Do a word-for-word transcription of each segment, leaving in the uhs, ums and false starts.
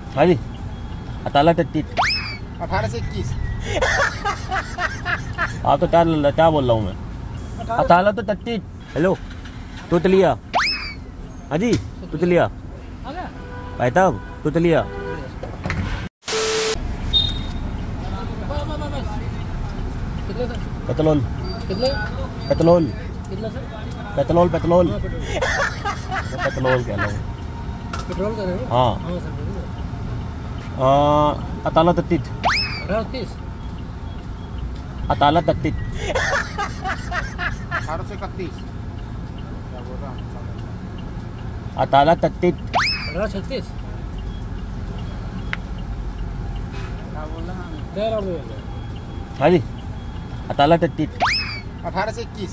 हाँ जी, अताला तत्तीस। अठारह से इक्कीस। आप तो क्या क्या बोल रहा हूँ मैं? अताला तो तत्तीस। हेलो तुतलिया। हाँ जी तुतलिया भाई साहब, तुतलिया। Petrol petrol petrol petrol petrol कह रहा हूँ। पेट्रोल का नहीं? हाँ अताला तत्तीस। अताला तत्तीस। अठारह से इकतीस। क्या बोल रहा हूँ? अताला तत्तीस। अठारह छत्तीस। क्या बोल रहा हूँ? हाँ जी, अताला तत्तीस। अठारह से इक्कीस।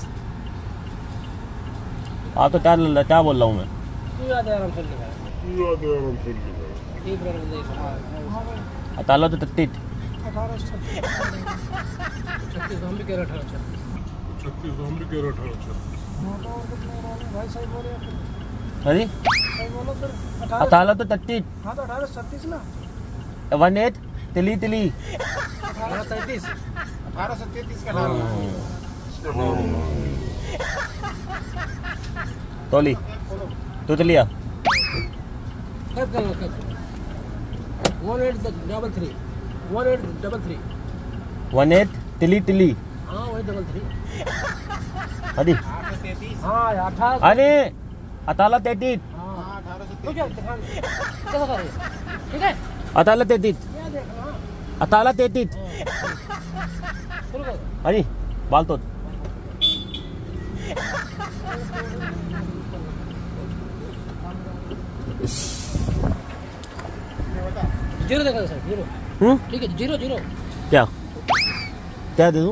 आप तो क्या क्या बोल रहा हूँ मैं? तू याद है आराम से लिखा है। एक बार बंदे अताला तो तत्तीस। अठारह छत्तीस हम भी कह रहे अठारह छत्तीस। छत्तीस हम भी कह रहे अठारह छत्तीस। भाई सही बोले हाँ जी, सही बोलो फिर। अताला तो तत्तीस। हाँ तो अठारह छत्तीस ना। वन एट तिली तिली। अठारह तैतीस। अठारह से तैतीस का अठारह। तोली तुतलिया। कब करना कब? One eight double three. One eight double three. One eight तिली तिली। हाँ वही डबल थ्री। हाँ जी, आठ से तैतीस। हाँ अठारह। अरे अताला तैतीस। हाँ हाँ अठारह से तो तैतीस। क्या दिखान कैसा कर रही है? ठीक है अताला तैतीस। क्या देखना हाँ अताला तैतीस। शुरू कर। हाँ जी, बाल तो जीरो देखा सर जीरो। हम्म ठीक है जीरो जीरो। क्या क्या दे दूँ?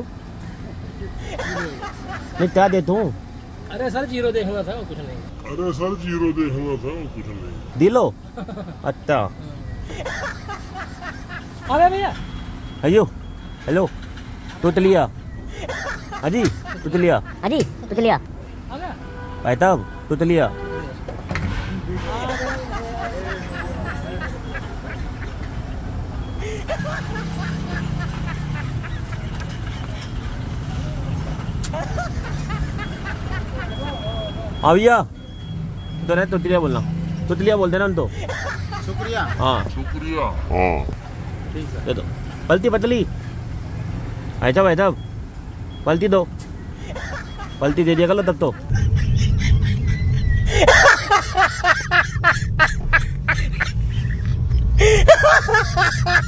नहीं क्या दे दूँ? अरे सर जीरो देखना था कुछ नहीं। अरे सर जीरो देखना था कुछ नहीं। दिलो। अच्छा अरे भैया हेलो हेलो तुतलिया। हाँ जी तुतलिया। हाँ जी तुतलिया। आ गया। भाई साहब तुतलिया। हाँ भैया तो रहे तुतलिया बोलना। तुतलिया बोलते ना हम तो। शुक्रिया। हाँ शुक्रिया। हाँ ठीक है। दे दो पलती पतली। ऐसा भाई साहब पलती दो। पलती दे दिया करो तब तो।